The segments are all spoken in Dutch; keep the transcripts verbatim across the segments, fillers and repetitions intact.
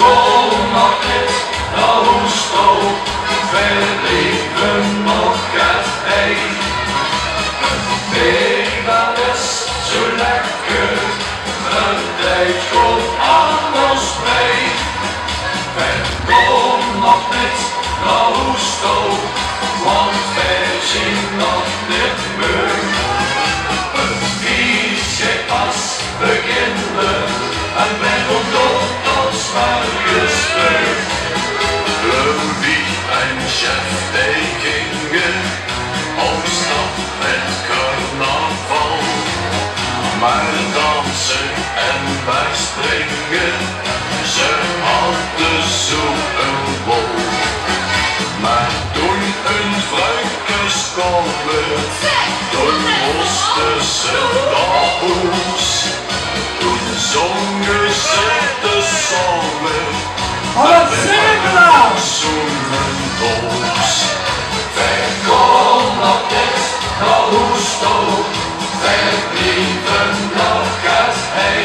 kom nog niet naar huis toe, wij leven nog het ei. Nee, dat is zo lekker, een tijd komt anders bij. Wij komen nog niet naar huis toe, want wij zien nog niet meer. Wie zit pas beginnen en wij doen tot ons morgens weer. Wie een chef die gingen op stap met carnaval, maar dansen en wegspringen, ze hadden zo een wol. Maar toen een vrouwtjes komen, toen moesten ze naar huis. Toen zongen ze de samen, en wij waren zo'n boos. Wij komen nog niet naar huis toe, wij blijven nog het ei.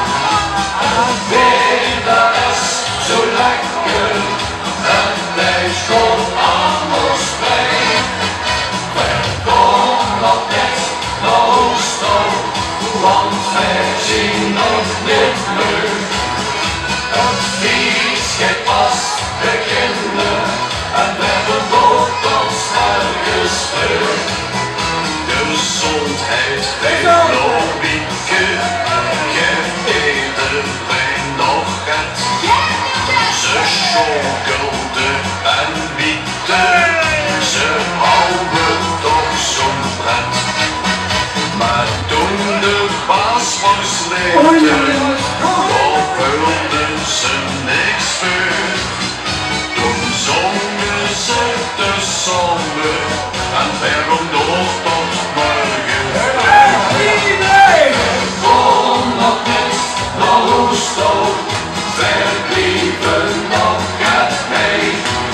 Nee, dat is zo lekker, en wij komt anders bij. Wij komen nog niet naar huis toe, want wij zien nog niet meer. Het feest gaat pas beginnen en wij hebben tot ons morgens weer. Gezondheid heeft logieke, geeft iedereen nog het. Ze schokkelde en bieten, ze houden toch zo'n pret. Maar toen de baas was leefde, dan vulden ze niks meer. Toen zongen ze de samen en werden nog tot morgen weer. Wij komen nog niet naar huis toe, wij blijven nog het ei.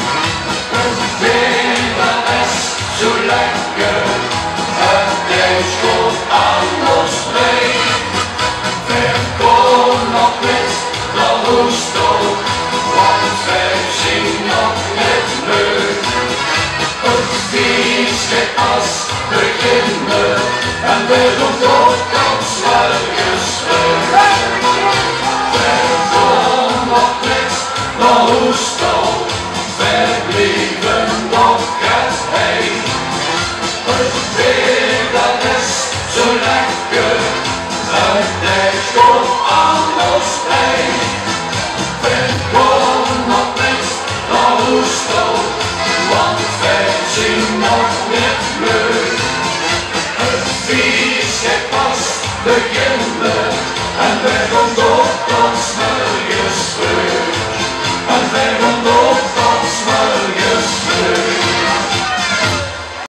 Nee, dat is zo lekker, het is goed anders bij. Wij komen nog niet naar huis toe, want wij zien nog niet meer. Het feest gaat pas beginnen en wij doen tot ons morgens weer. Wij komen nog niet naar huis toe, wij blijven nog het ei. Het weer dat is zo lekker, het is goed anders bij. Wij komen nog niet naar huis toe, want wij zien nog niet meer. Het feest gaat pas beginnen en wij doen tot ons morgens weer.